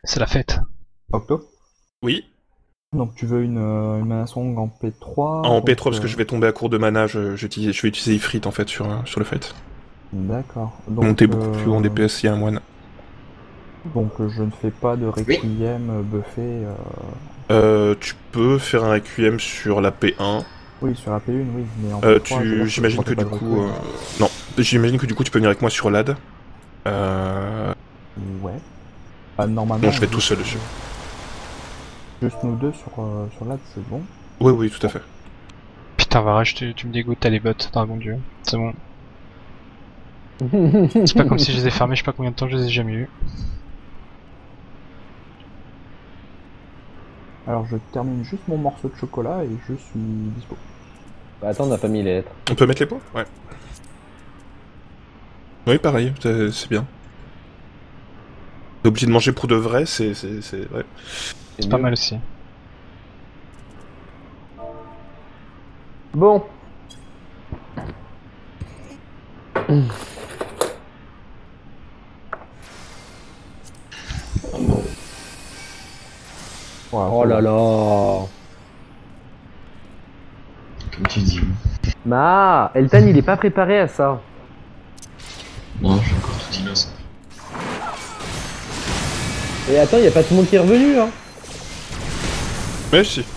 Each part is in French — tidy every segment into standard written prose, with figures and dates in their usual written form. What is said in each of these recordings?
C'est la fête. Octo. Oui, Donc tu veux une mana song en P3. en donc, P3 parce que je vais tomber à court de mana, je vais utiliser Ifrit en fait sur le fight. D'accord. Donc, Monter beaucoup plus haut en DPS s'il y a un moine. Donc je ne fais pas de Requiem buffé. Tu peux faire un Requiem sur la P1. Oui, sur AP1, oui, mais en P3, J'imagine que du coup... Non, j'imagine que du coup tu peux venir avec moi sur l'AD. Ouais. Bah, normalement... Bon, je vais tout seul dessus. Juste nous deux sur l'AD, c'est bon. Oui, oui, tout à fait. Putain, Varage, tu me dégoûtes, t'as les bottes, dragon dieu. C'est bon. C'est pas comme si je les ai fermés, je sais pas combien de temps je les ai jamais vus. Alors je termine juste mon morceau de chocolat et je suis dispo. Bah attends, on n'a pas mis les lettres. On peut mettre les points? Ouais. Oui, pareil, c'est bien. T'es obligé de manger pour de vrai, c'est vrai. C'est pas mal aussi. Bon. Voilà, Oh là là. Comme tu dis. Ma, Eltan il est pas préparé à ça. Moi, je suis encore tout innocent. Et attends, y a pas tout le monde qui est revenu hein. Mais si.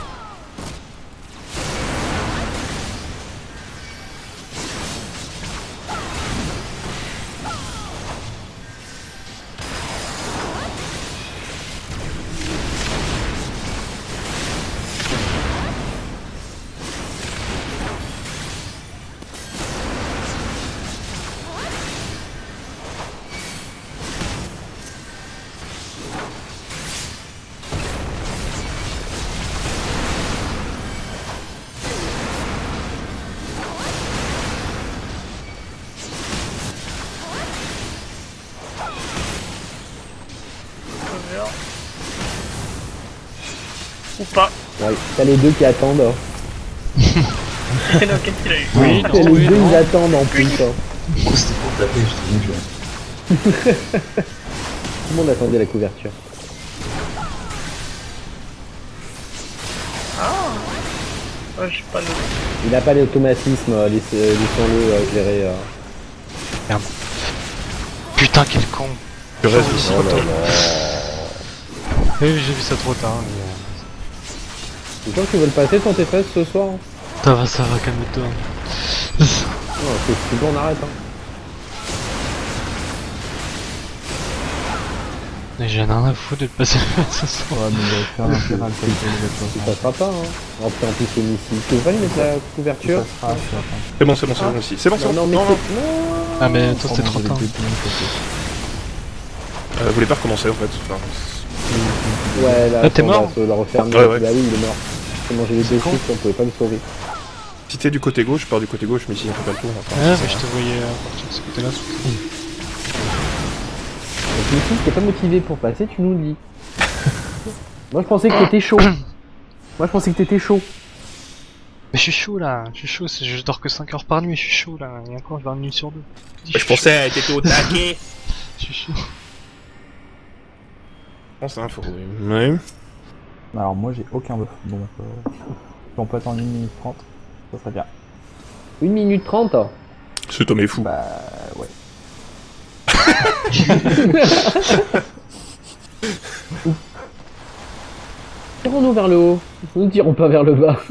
Ou pas. Ouais, t'as les deux qui attendent. C'est lequel qu'il a eu. Oui, T'as les deux ils attendent en plus. Hein. Pourquoi c'était pour taper, je te dis, Tout le monde attendait la couverture. Ah, j'ai pas le. Il a pas les automatismes, laissons-le gérer. Merde. Putain, quel con. Je reste ici. Oui, j'ai vu ça trop tard. Mais... Les gens qui veulent passer ton TFS ce soir hein. Ça va, calme-toi. Non, c'est bon, on arrête hein. Mais j'ai rien à foutre de passer ce soir. Ouais, mais il va faire un Impérial Ça passera pas hein. Après en plus c'est ici. Tu veux pas lui mettre la couverture? Ça sera sur la fin. C'est bon, c'est bon, c'est bon aussi. C'est bon, c'est bon. Non, mais Non, non. Ah, mais attends, c'était trop tard. Vous voulez pas recommencer en fait. Enfin, Ouais, là, Ah, t'es on va mort se la refermer. Ouais, ouais. Bah oui, il est mort. J'ai mangé les deux trucs, on pouvait pas le sauver. si t'es du côté gauche, je pars du côté gauche, mais si on fait pas le tour, enfin, Ouais, ça mais je va. te voyais partir de ce côté-là. Donc ici, si t'es pas motivé pour passer, tu nous le dis. Moi je pensais que t'étais chaud. Moi je pensais que t'étais chaud. Mais je suis chaud là, je dors que 5 heures par nuit, je suis chaud là, et encore je dors une nuit sur deux. Je pensais que t'étais au taquet. Je suis chaud. Bon, c'est un faux. Ouais. Alors moi j'ai aucun buff, donc si on peut attendre 1 minute 30, ça serait bien. 1 minute 30. Ce tome est fou. Bah ouais. Tirons-nous vers le haut. Nous ne tirons pas vers le bas.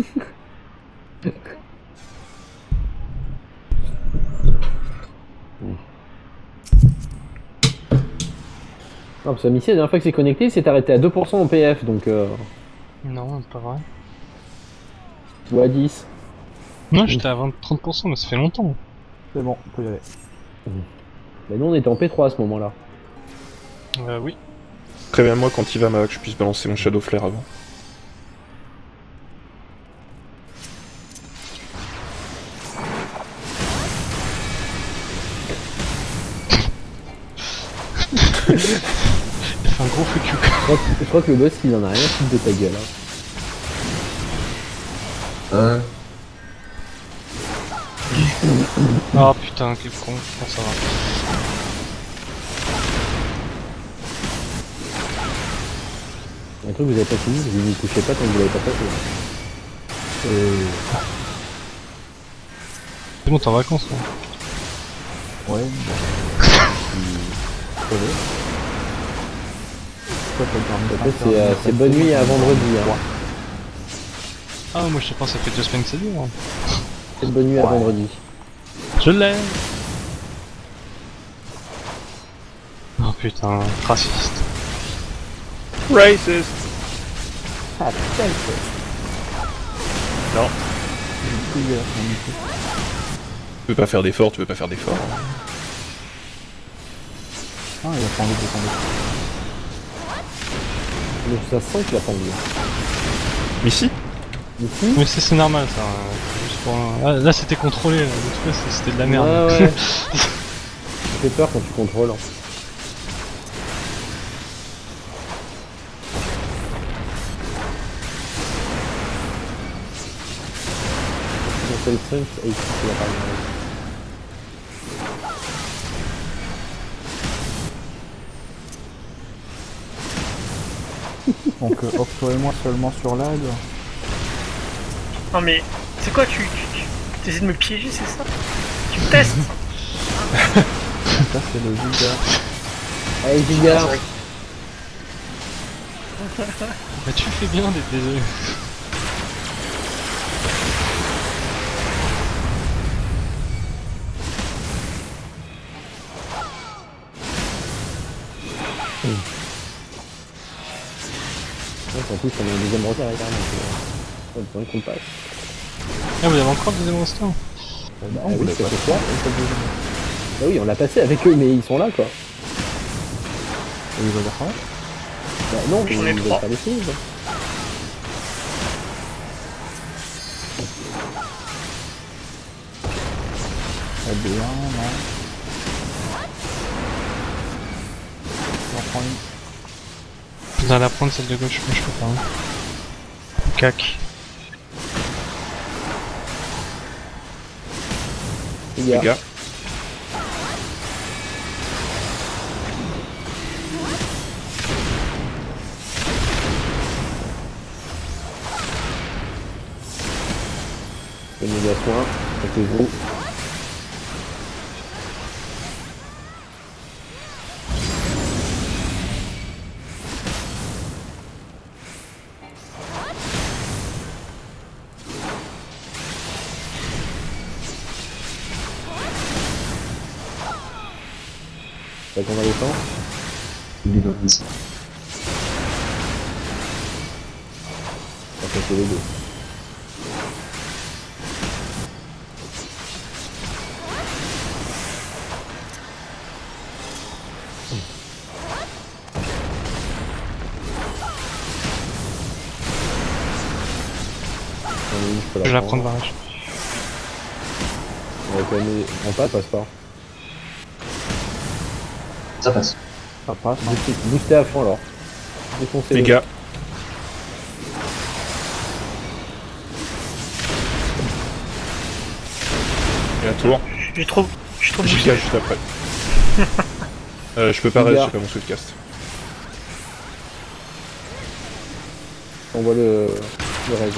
Non, parce que Missy, la dernière fois que c'est connecté, il s'est arrêté à 2% en PF, donc Non, c'est pas vrai. ou à 10. Non, j'étais à 30%, mais ça fait longtemps. C'est bon, on peut y aller. Mais nous on était en P3 à ce moment-là. Oui. Préviens-moi quand il va, Mac, que je puisse balancer mon Shadow Flare avant. Il fait un gros fuck you. Je crois que le boss il en a rien à foutre de ta gueule. Hein. Oh putain, quel con, comment ça va. Un truc que vous avez pas fini, vous vous couchez pas tant que vous l'avez pas fait. C'est bon, t'es en vacances, là. Ouais, bon. Toi, t'as dormi En fait, c'est bonne nuit à vendredi. Hein. Ah, moi je sais pas, ça fait 2 semaines que c'est dur. Hein. C'est bonne nuit à Ouais. vendredi. Je l'ai. Oh putain, raciste. Racist. Ah putain, Tu veux pas faire d'effort, tu veux pas faire d'effort. Ah, il a pas envie de descendre. mais ça sent qu'il a pas envie. Mais si. Ici, Mais c'est normal ça. C'est juste pour un... Là c'était contrôlé, là. L'autre fois, c'était de la merde. Ouais, ouais. Ça fait peur quand tu contrôles. C'est le Trunks et ici c'est la parole. Donc, Octo et moi seulement sur lag. Non mais, c'est quoi, tu essaies de me piéger, c'est ça? Tu me testes? Ça, c'est le giga. Allez, Giga. Bah tu fais bien d'être désolé. En plus, on a un deuxième retard également. Donc, on compte pas. Ah vous avez encore le deuxième roster? Bah, Ah oui, c'est ce soir. Bah oui, on l'a passé avec eux, mais ils sont là quoi. Et il va dire quoi? Bah non, J'en ai ils veulent trois. pas les suivre. Très bien, non. J'en prends une. Vous allez la prendre celle de gauche, moi je peux pas. Hein. Cac. Les Les gars. gars. Le méga soin, avec vous. Ça qu'on va les temps. Ça fait les deux. Je vais la prendre barrage. On va quand même... On passe pas. Ça passe. Ça passe, non? Boostez à fond alors. Défoncez Les gars. Et un tour. Je suis trop Giga boosté. juste après. Je peux pas Giga. reste, j'ai pas mon swiftcast. On voit le rêve.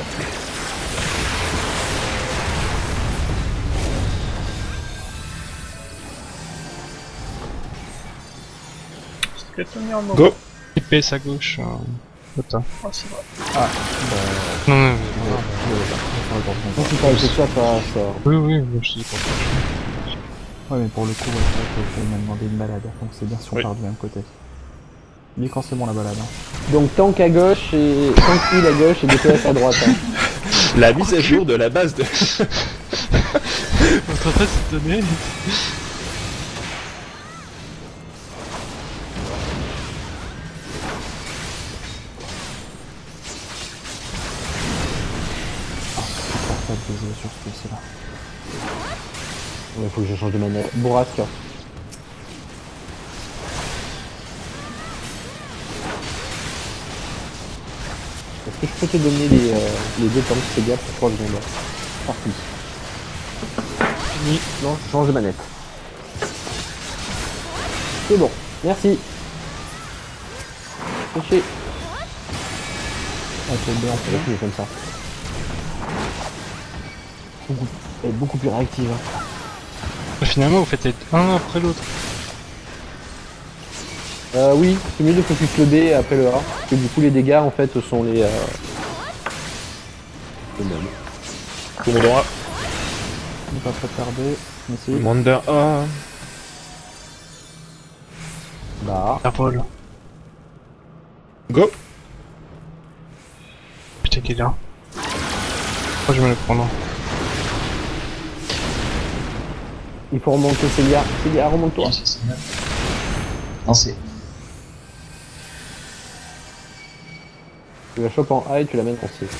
Je vais tenir un moment. Go. TPS à gauche. Putain. Oh, c'est vrai. Non, non, Quand tu parles de ça passe. oui, oui, je dis pas. Ouais, mais pour le coup, ouais, c'est vrai qu'il m'a demandé une balade, donc c'est bien si on Oui. part du même côté. Mais quand c'est bon la balade, hein. Donc tank à gauche et tank heal à gauche et DPS à droite. Hein. La mise à jour de la base de... Votre adresse est donnée. Pas de baiser sur ce PC là. Il faut que je change de manette. Bourrasque. Est-ce que je peux te donner les deux tanks Sega pour 3 secondes? Parti. Fini. Non, je change de manette. C'est bon. Merci. Touché. On fait B, on fait C'est comme ça. Elle est beaucoup plus réactive. Hein. Finalement, vous faites un après l'autre. Oui, c'est mieux de focus le B après le A. Parce que du coup, les dégâts en fait sont les mêmes. Tout le monde aura. On va pas tarder. Mais si. Commander A. Bah, Ah, Paul. Go. Putain, il est là. Oh, je vais me le prendre. il faut remonter Célia. Célia, remonte-toi. Non, c'est. Tu la chopes en A et tu la mènes en C.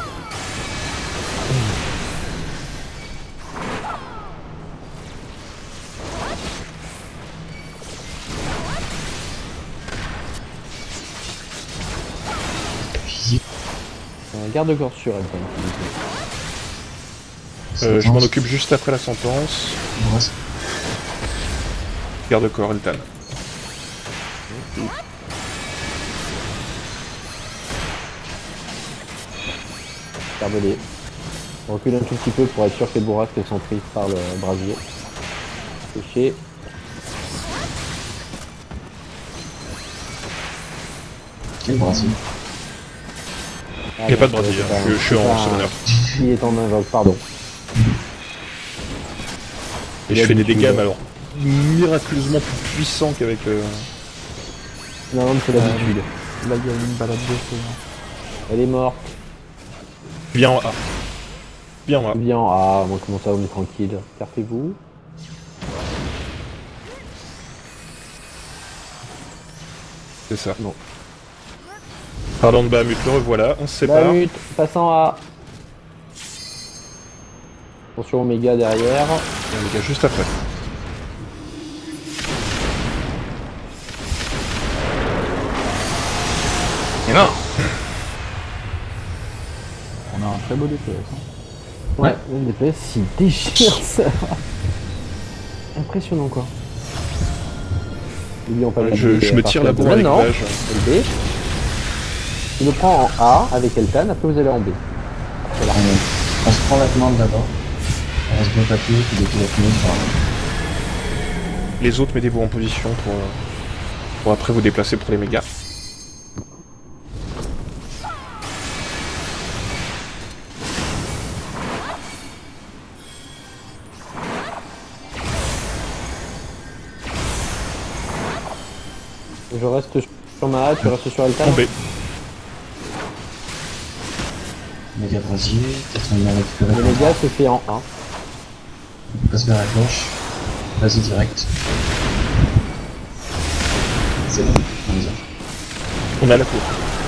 Garde-corps sur elle, quand même. Je m'en occupe juste après la sentence. Garde-corps, Eltan. Garde-les. On recule un tout petit peu pour être sûr que les bourrasques sont prises par le brasier. Séché. Quel brasier? Il n'y a pas de brasier, je suis en summoner. Il est en invoque, pardon. Et je fais des dégâts, mais alors miraculeusement plus puissants qu'avec. Non, mais c'est l'habitude. Là, il y a une balade de feu. Elle est morte. Bien en A. Bien en A. Bien, ah, moi comment ça, on est tranquille. Cartez-vous. C'est ça. Non. Pardon de Bahamut, le revoilà, on se sépare. Bahamut, passant à. Attention Oméga derrière. Et on est juste après. Et non. On a un très beau DPS. Hein. Ouais, le DPS il déchire ça. Impressionnant quoi. N'oublions pas le Je me tire la bourre avec maintenant. l'âge. Le B. Tu le prends en A avec Eltan, après vous allez en B. Voilà. On se prend la commande d'abord. On reste bien papier, puis dès qu'il a fini, on va. Les autres, mettez-vous en position pour après vous déplacer pour les mégas. Je reste sur ma A, tu restes sur Eltan. En B. Méga brasier, peut-être on va récupérer. Le méga se fait en A. On passe vers la gauche. Vas-y direct. C'est bon, on les a. On a la cour.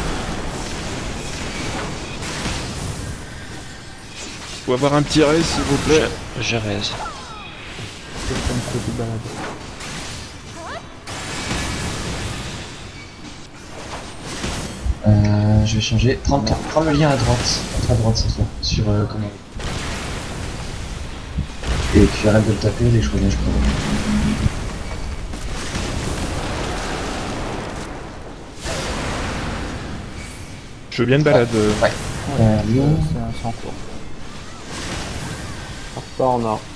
Faut avoir un petit raise s'il vous plaît. Je raise. C'est une petite balade. Je vais changer. Prends le lien à droite. Entre à droite cette fois. Sur comment. Et tu arrêtes de le taper, les choix je crois. Je veux bien une balade. Ouais. Lyon. C'est un sans cours. On repart en A.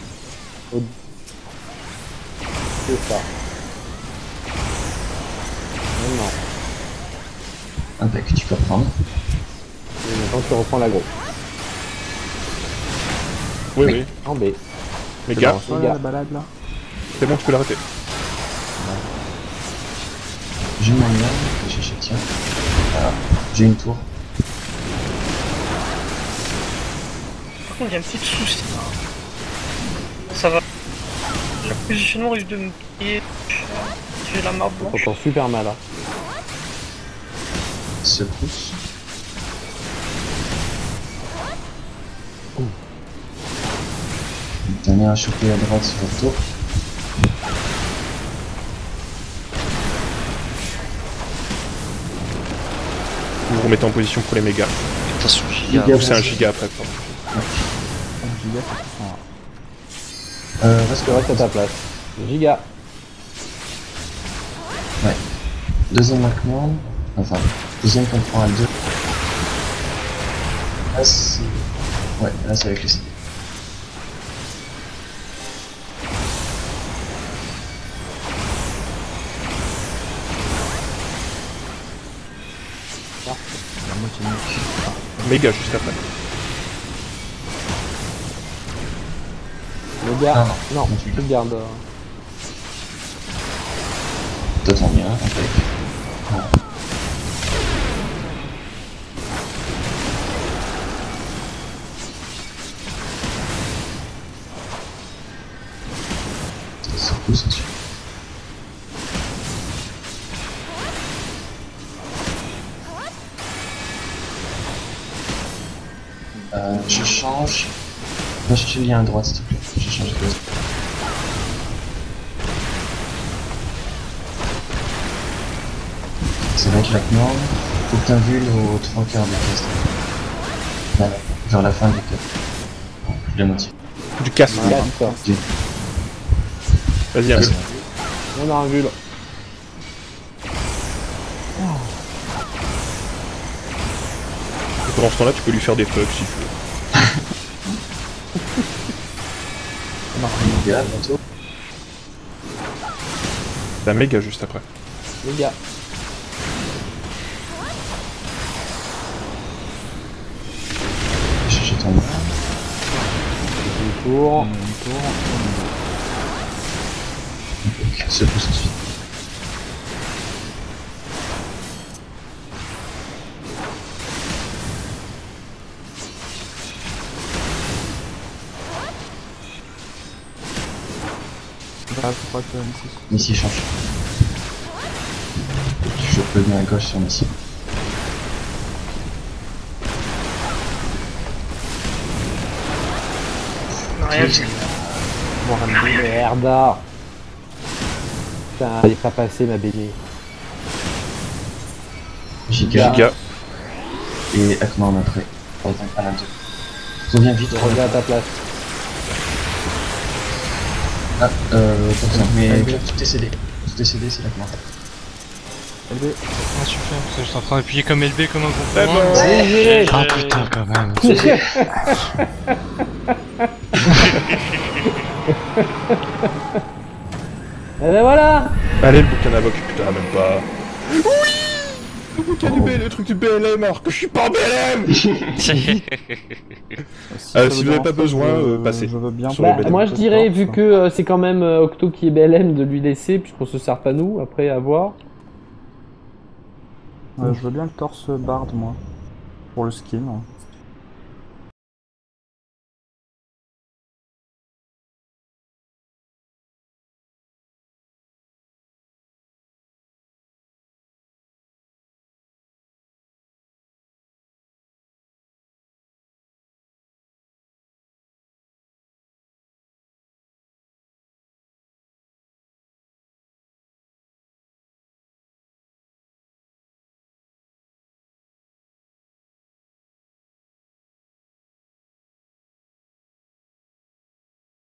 C'est ça. Maintenant. Impec, tu peux reprendre. Et maintenant tu reprends l'agro. Oui, oui. En B. Méga, Oh là, la balade là. c'est bon, tu peux l'arrêter. J'ai mon lien, je vais chercher, tiens. Voilà. J'ai une tour. Par contre, il y a un petit souci. Ça va. Le positionnement risque de me plier. J'ai la marbre On blanche. s'entend super mal là. Secousse. T'en as à choper à droite sur le tour. Vous vous remettez en position pour les mégas. Attention, giga. Giga. Ou c'est un giga après, pardon. 5 gigas, c'est tout en Tu restes à ta place. Giga. Deuxième marquement. Enfin, deuxième qu'on prend à 2. Là, c'est... Ouais, là, c'est avec les CD. La moitié de Méga juste après. Les gars, Non, non, tu tu le gardes. t'attends bien, impec. C'est cool, ça suit. Je change. Moi, je te lis à droite, s'il te plaît. Je change de place. C'est vrai que la norme, faut que t'invules aux 3 quarts de caisse. Là, vers la fin du cap. Plus la moitié. Du casse. Regarde, toi. Vas-y, un Ah, peu. On a un vul. Pendant ce temps-là, tu peux lui faire des fucks si tu veux. les gars, bientôt. T'as méga juste après. Les gars. Je cherche ton nom. Tour. Ce coup, ça suit. Là, je crois que M6. Missy change. Je peux venir à gauche sur Missy. Rien, j'ai... Merde. Putain, elle est pas passée ma baignée. Giga. Giga. Et Akman après. À la 2. Reviens vite, Reviens à ta place. Ah, attention, mais tout est cédé. Tout est cédé, c'est l'Akman. Ah super, parce que je suis en train d'appuyer comme LB comme un gros Eh point. ben, Ah putain quand même. Et ben voilà. Allez, le bouquin d'avoc, putain, même pas. Oui, le bouquin du BLM, le truc du BLM, alors que je suis pas en BLM. Si si vous avez pas besoin, passez. Je veux bien. Sur Bah, le BLM. moi je dirais, vu que c'est quand même Octo qui est BLM, de lui laisser, puisqu'on se sert pas nous, après à voir. Je veux bien le torse Bard, moi. Pour le skin. Hein.